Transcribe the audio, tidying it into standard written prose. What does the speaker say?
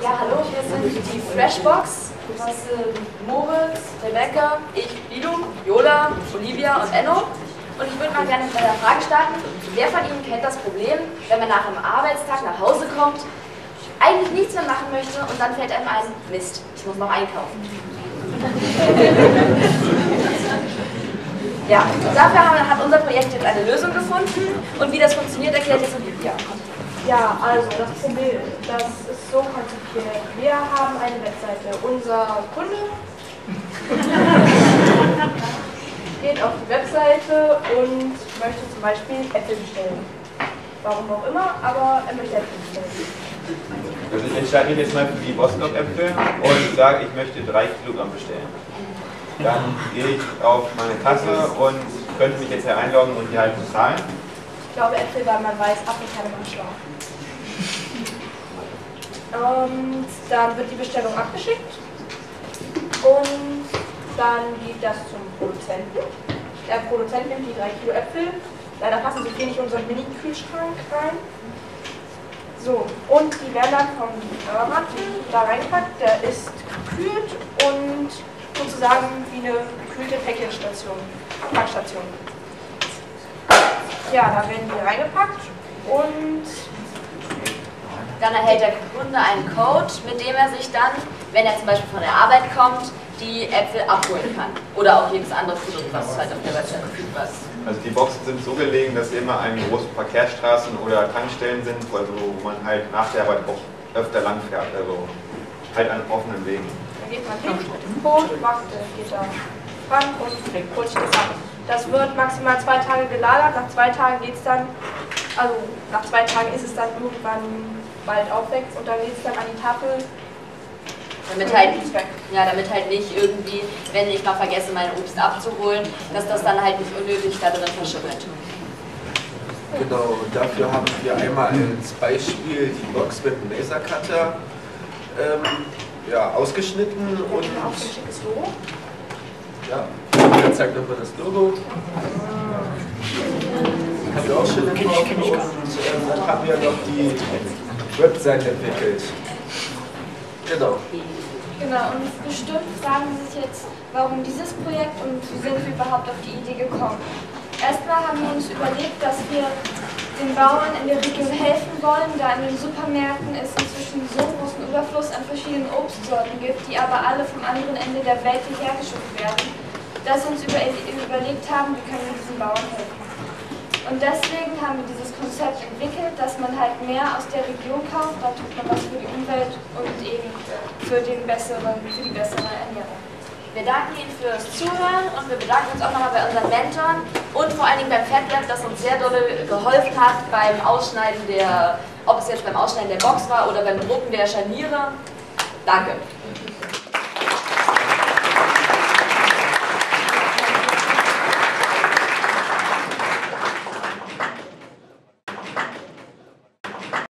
Ja, hallo, hier sind die Freshbox. Das sind Moritz, Rebecca, ich, Lidum, Jola, Olivia und Enno. Und ich würde mal gerne mit einer Frage starten. Wer von Ihnen kennt das Problem, wenn man nach einem Arbeitstag nach Hause kommt, eigentlich nichts mehr machen möchte und dann fällt einem ein, Mist, ich muss noch einkaufen. Ja, dafür hat unser Projekt jetzt eine Lösung gefunden und wie das funktioniert, erklärt jetzt Olivia. Ja, also das Problem, das ist so konzipiert. Wir haben eine Webseite. Unser Kunde geht auf die Webseite und möchte zum Beispiel Äpfel bestellen. Warum auch immer, aber er möchte Äpfel bestellen. Also ich entscheide mich jetzt mal für die Bostock-Äpfel und sage, ich möchte 3 Kilogramm bestellen. Dann gehe ich auf meine Kasse und könnte mich jetzt hier einloggen und die halt bezahlen. Ich glaube Äpfel, weil man weiß, Apfelkerne machen schwach. Und dann wird die Bestellung abgeschickt und dann geht das zum Produzenten. Der Produzent nimmt die 3 Kilo Äpfel. Leider passen so viel nicht in unseren Mini-Kühlschrank rein. So, und die werden dann vom Lieferanten da reingepackt. Der ist gekühlt und sozusagen wie eine gekühlte Packstation. Ja, da werden die reingepackt und dann erhält der Kunde einen Code, mit dem er sich dann, wenn er zum Beispiel von der Arbeit kommt, die Äpfel abholen kann. Oder auch jedes andere Produkt, was halt auf der Website verfügbar ist. Also die Boxen sind so gelegen, dass sie immer an großen Verkehrsstraßen oder Tankstellen sind, also wo man halt nach der Arbeit auch öfter lang fährt, also halt an offenen Wegen. da geht man hin, holt, macht, geht da ran und holt sich das ab. Das wird maximal 2 Tage gelagert, nach 2 Tagen geht es dann, also nach 2 Tagen ist es dann irgendwann bald aufwächst und dann geht es dann an die Tafel. Damit halt nicht irgendwie, wenn ich mal vergesse, mein Obst abzuholen, dass das dann halt nicht unnötig da drin verschimmelt. Genau, und dafür haben wir einmal als Beispiel die Box mit dem Lasercutter ausgeschnitten und Auch ein schickes Logo. ja, jetzt zeigt nochmal das Logo. Haben wir auch schon entworfen und dann haben wir noch die Webseite entwickelt. Genau. Genau, und bestimmt fragen Sie sich jetzt, warum dieses Projekt und wie sind wir überhaupt auf die Idee gekommen. Erstmal haben wir uns überlegt, dass wir den Bauern in der Region helfen wollen, da in den Supermärkten es inzwischen so einen großen Überfluss an verschiedenen Obstsorten gibt, die aber alle vom anderen Ende der Welt hierher geschickt werden, dass wir uns überlegt haben, wie können wir diesen Bauern helfen. Und deswegen haben wir dieses Konzept entwickelt, dass man halt mehr aus der Region kauft, da tut man was für die Umwelt und eben für die bessere Ernährung. Wir danken Ihnen fürs Zuhören und wir bedanken uns auch nochmal bei unseren Mentoren und vor allen Dingen beim FedLab, das uns sehr doll geholfen hat beim Ausschneiden ob es jetzt beim Ausschneiden der Box war oder beim Drucken der Scharniere. Danke.